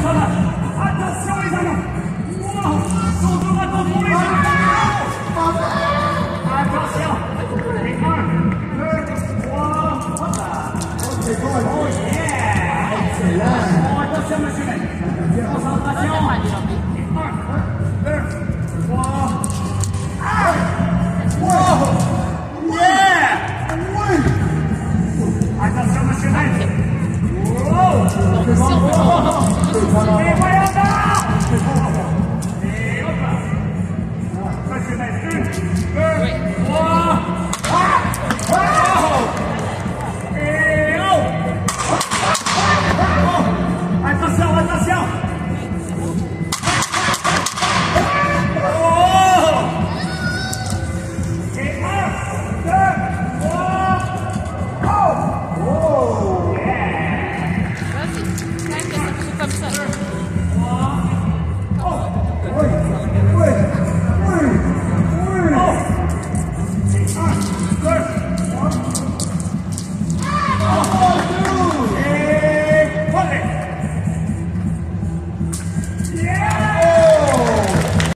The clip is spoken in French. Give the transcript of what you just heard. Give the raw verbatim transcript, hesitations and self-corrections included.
Attention les amants. Wow. Son dos va contrôler les amants. Attention. Et un, deux, trois. Hop là. Oh yeah. Excellent. Bon, attention monsieur Maître. Concentration. Et un, deux, trois. Ah. Wow. Yeah. Oui. Attention monsieur Maître. Wow. Et voyons là. Et hop là. Monsieur Maître, une, deux, trois.